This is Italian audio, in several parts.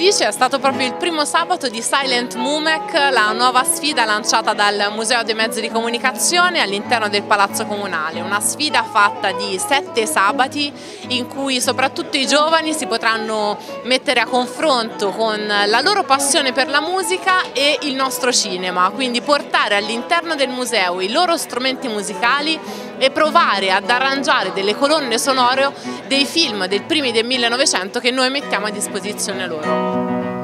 felice, è stato proprio il primo sabato di Silent Mumek, la nuova sfida lanciata dal Museo dei Mezzi di Comunicazione all'interno del Palazzo Comunale. Una sfida fatta di 7 sabati in cui soprattutto i giovani si potranno mettere a confronto con la loro passione per la musica e il nostro cinema, quindi portare all'interno del museo i loro strumenti musicali e provare ad arrangiare delle colonne sonore dei film del primi del 1900 che noi mettiamo a disposizione loro.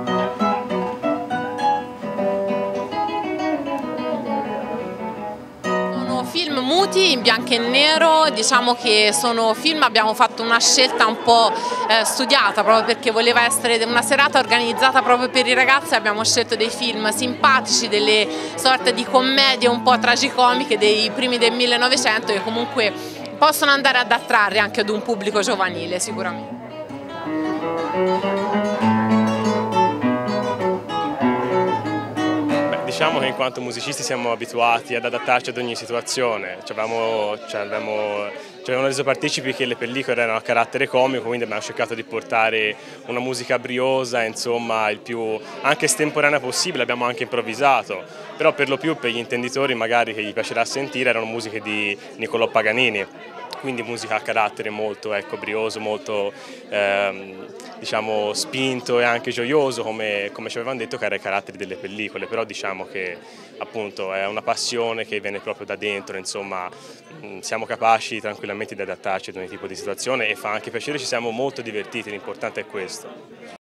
Film muti in bianco e nero, diciamo che sono film, abbiamo fatto una scelta un po' studiata proprio perché voleva essere una serata organizzata proprio per i ragazzi, abbiamo scelto dei film simpatici, delle sorte di commedie un po' tragicomiche dei primi del 1900 che comunque possono andare ad attrarre anche ad un pubblico giovanile sicuramente. Diciamo che in quanto musicisti siamo abituati ad adattarci ad ogni situazione, ci avevamo reso partecipi che le pellicole erano a carattere comico, quindi abbiamo cercato di portare una musica briosa, insomma, il più anche estemporanea possibile, abbiamo anche improvvisato, però per lo più per gli intenditori magari che gli piacerà sentire erano musiche di Niccolò Paganini. Quindi musica a carattere molto brioso, molto diciamo, spinto e anche gioioso, come ci avevano detto che era i caratteri delle pellicole, però diciamo che appunto è una passione che viene proprio da dentro, insomma siamo capaci tranquillamente di adattarci ad ogni tipo di situazione e fa anche piacere, ci siamo molto divertiti, l'importante è questo.